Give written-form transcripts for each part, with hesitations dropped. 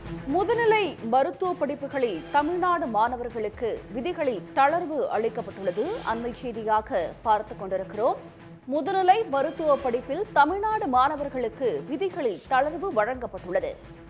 முதுநிலை மருத்துவ படிப்புகளில் தமிழ்நாடு மாணவர்களுக்கு விதிகளில் தளர்வு அளிக்கப்பட்டுள்ளது. அண்மை செய்தியாக பார்த்துக் கொண்டிருக்கிறோம். முதுநிலை மருத்துவ படிப்பில் தமிழ்நாடு மாணவர்களுக்கு விதிகளில் தளர்வு வழங்கப்பட்டுள்ளது.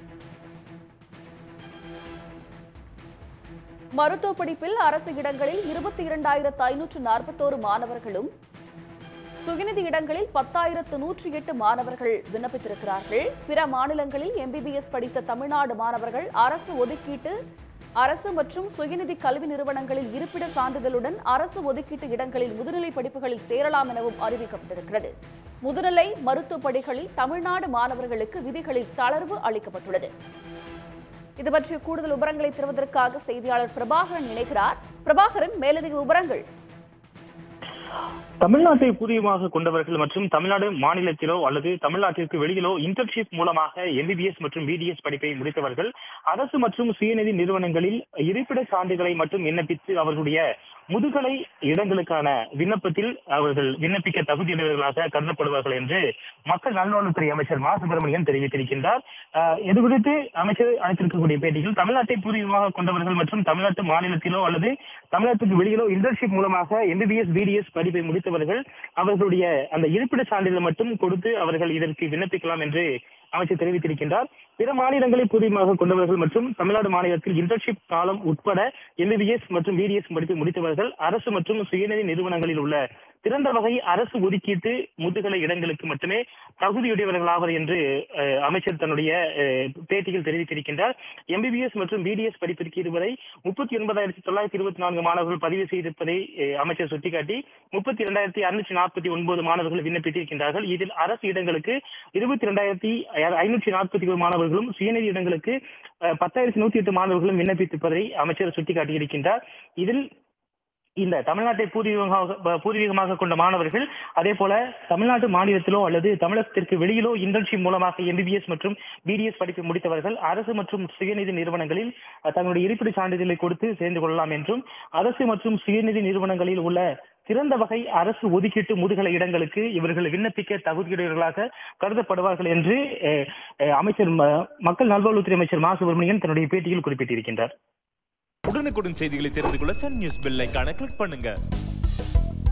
மருத்துவ படிப்பில் அரசு இடங்களில் 22,541 மாணவர்களும் சுயநிதி இடங்களில் 10,108 மாணவர்கள் விண்ணப்பித்திருக்கிறார்கள். பிற மாநிலங்களில் MBBS படித்த தமிழ்நாடு மாணவர்கள் அரசு மற்றும் சுயநிதி கல்வி நிறுவனங்களில் இருப்பிட சான்றிதழுடன் அரசு ஒதுக்கீட்டு இடங்களில் முதுநிலை படிப்புகளில் சேரலாம் எனவும் அறிவிக்கப்பட்டிருக்கிறது. முதுநிலை மருத்துவ படிப்புகளில் தமிழ்நாடு மாணவர்களுக்கு விதிகளில் தளர்வு அளிக்கப்பட்டுள்ளது. இது பற்றிய கூடுதல் விவரங்களை தருவதற்காக செய்தியாளர் பிரபாகரன் இணைக்கிறார். பிரபாகரன், மேலதிக விவரங்கள். தமிழ்நாட்டை பூர்வீகமாக கொண்டவர்கள் மற்றும் தமிழ்நாடு மாநிலத்திலோ அல்லது தமிழ்நாட்டிற்கு வெளியிலோ இன்டர்ன்ஷிப் மூலமாக MBBS மற்றும் BDS படிப்பை முடித்தவர்கள் அரசு மற்றும் சுயநிதி நிறுவனங்களில் இருப்பிட சான்றிதழை மட்டும் விண்ணப்பித்து அவர்களுடைய முதுகலை இடங்களுக்கான விண்ணப்பத்தில் அவர்கள் விண்ணப்பிக்க தகுதியுடையவர்களாக கருதப்படுவார்கள் என்று மக்கள் நல்வாழ்வுத்துறை அமைச்சர் மா சுப்பிரமணியன் தெரிவித்திருக்கின்றார். இது குறித்து அமைச்சர் அளித்திருக்கக்கூடிய பேட்டியில் தமிழ்நாட்டை பூர்வீகமாக கொண்டவர்கள் மற்றும் தமிழ்நாட்டு மாநிலத்திலோ அல்லது தமிழ்நாட்டுக்கு வெளியிலோ இன்டர்ன்ஷிப் மூலமாக MBBS BDS படிப்பை முடித்தவர்கள் அவர்களுடைய அந்த இருப்பிட சான்றிதழ் மட்டும் கொடுத்து அவர்கள் இதற்கு விண்ணப்பிக்கலாம் என்று அமைச்சர் தெரிவித்திருக்கின்றார். பிற மாநிலங்களை பூர்வீகமாக கொண்டவர்கள் மற்றும் தமிழ்நாடு மாநிலத்தில் இன்டர்ன்ஷிப் காலம் உட்பட MBBS மற்றும் BDS படிப்பை முடித்தவர்கள் அரசு மற்றும் சுயநிதி நிறுவனங்களில் உள்ள திறந்த வகை அரசு ஒதுக்கீட்டு முதுகலை இடங்களுக்கு மட்டுமே தகுதியுடையவர்களாவர் என்று அமைச்சர் தன்னுடைய பேட்டியில் தெரிவித்திருக்கின்றார். MBBS மற்றும் BDS படிப்பிற்கு இதுவரை 39,924 மாணவர்கள் பதிவு செய்திருப்பதை அமைச்சர் சுட்டிக்காட்டி 32,649 மாணவர்கள் விண்ணப்பித்திருக்கின்றார்கள். இதில் அரசு இடங்களுக்கு 22,541 மாணவர்களும் சுயநிதி இடங்களுக்கு 10,108 மாணவர்களும் விண்ணப்பித்திருப்பதை அமைச்சர் சுட்டிக்காட்டியிருக்கின்றார். இதில் இந்த தமிழ்நாட்டை பூர்வீகமாக கொண்ட மாணவர்கள் அதே போல தமிழ்நாட்டு மாநிலத்திலோ அல்லது தமிழகத்திற்கு வெளியிலோ இன்டர்ன்ஷிப் மூலமாக MBBS மற்றும் BDS படிப்பை முடித்தவர்கள் அரசு மற்றும் சுயநிதி நிறுவனங்களில் தங்களுடைய இருப்பிட சான்றிதழை கொடுத்து சேர்ந்து கொள்ளலாம் என்றும் அரசு மற்றும் சுயநிதி நிறுவனங்களில் உள்ள திறந்த வகை அரசு ஒதுக்கீட்டு முதுகலை இடங்களுக்கு இவர்கள் விண்ணப்பிக்க தகுதியுடையவர்களாக கருதப்படுவார்கள் என்று மக்கள் நல்வாழ்வுத்துறை அமைச்சர் மா சுப்பிரமணியன் தன்னுடைய பேட்டியில் குறிப்பிட்டிருக்கின்றார். உடனுக்குடன் செய்திகளை தெரிந்து கொள்ள சன் நியூஸ் பெல் ஐகானை கிளிக் பண்ணுங்க.